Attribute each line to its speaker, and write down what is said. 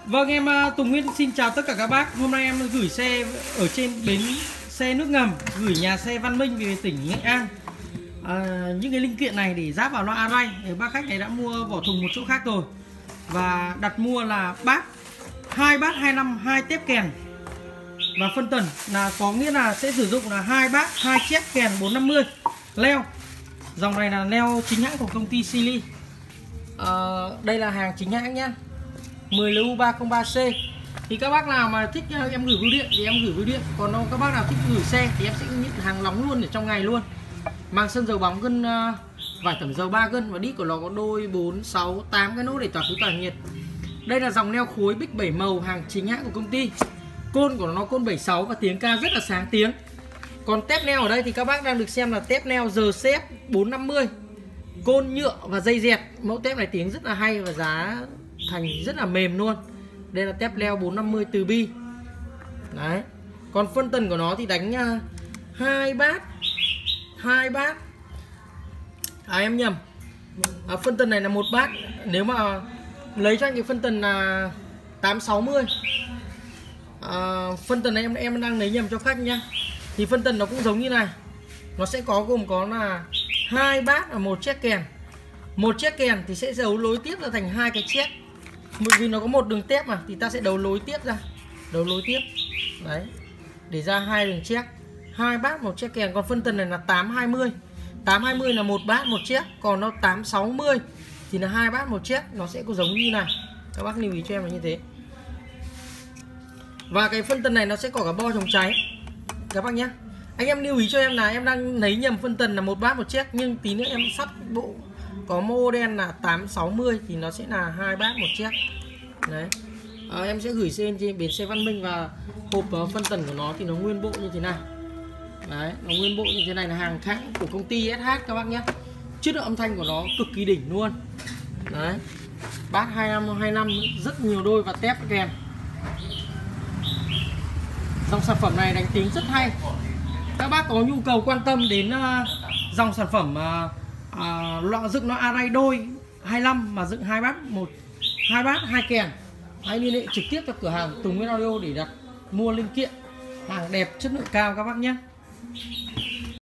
Speaker 1: Vâng, em Tùng Nguyên xin chào tất cả các bác. Hôm nay em gửi xe ở trên bến xe nước ngầm, gửi nhà xe Văn Minh về tỉnh Nghệ An. Những cái linh kiện này để ráp vào loa Aray. Bác khách này đã mua vỏ thùng một chỗ khác rồi và đặt mua là bát 2 bát 25 2 tép kèn và phân tần, là có nghĩa là sẽ sử dụng là 2 bát 2 chép kèn 450 leo. Dòng này là leo chính hãng của công ty Sili. Đây là hàng chính hãng nhá, 10LU303C. Thì các bác nào mà thích em gửi bưu điện thì em gửi bưu điện, còn các bác nào thích gửi xe thì em sẽ nhận hàng nóng luôn ở trong ngày luôn. Mang sơn dầu bóng gân, vải tẩm dầu 3 gân và đít của nó có đôi 4, 6, 8 cái nút để tỏa khí tỏa nhiệt. Đây là dòng neo khối Bích 7 màu hàng chính hãng của công ty. Côn của nó côn 76 và tiếng ca rất là sáng tiếng. Còn tép neo ở đây thì các bác đang được xem là tép neo RCF 450, côn nhựa và dây dẹt. Mẫu tép này tiếng rất là hay và giá thành rất là mềm luôn. Đây là tép leo 450 từ bi. Đấy. Còn phân tần của nó thì đánh 2 bát em nhầm. Phân tần này là 1 bát. Nếu mà lấy cho anh cái phân tần là 860. Phân tần này em đang lấy nhầm cho khách nhá. Thì phân tần nó cũng giống như này. Nó sẽ gồm có là 2 bát và 1 chiếc kèn. Một chiếc kèn thì sẽ đấu nối tiếp ra thành 2 cái chiếc. Bởi vì nó có một đường tép mà thì ta sẽ đấu nối tiếp ra. Đấu nối tiếp. Đấy. Để ra 2 đường chiếc. 2 bát 1 chiếc kèn. Còn phân tần này là 820. 820 là 1 bát 1 chiếc. Còn nó 860 thì là 2 bát 1 chiếc. Nó sẽ có giống như này. Các bác lưu ý cho em là như thế. Và cái phân tần này nó sẽ có cả bo chống cháy các bác nhé. Anh em lưu ý cho em là em đang lấy nhầm phân tần là 1 bát 1 chiếc, nhưng tí nữa em sắp bộ có model là 860 thì nó sẽ là 2 bát 1 chiếc. Đấy. Em sẽ gửi trên bến xe Văn Minh và hộp phân tần của nó thì nó nguyên bộ như thế này. Đấy, nó nguyên bộ như thế này là hàng hãng của công ty SH các bác nhé. Chất lượng âm thanh của nó cực kỳ đỉnh luôn. Đấy. Bát 25 rất nhiều đôi và tép kèm. Dòng sản phẩm này đánh tiếng rất hay. Các bác có nhu cầu quan tâm đến dòng sản phẩm dựng nó Aray đôi 25 mà dựng 2 bát 2 kèn, hãy liên hệ trực tiếp cho cửa hàng Tùng Nguyên Audio để đặt mua linh kiện hàng đẹp chất lượng cao các bác nhé.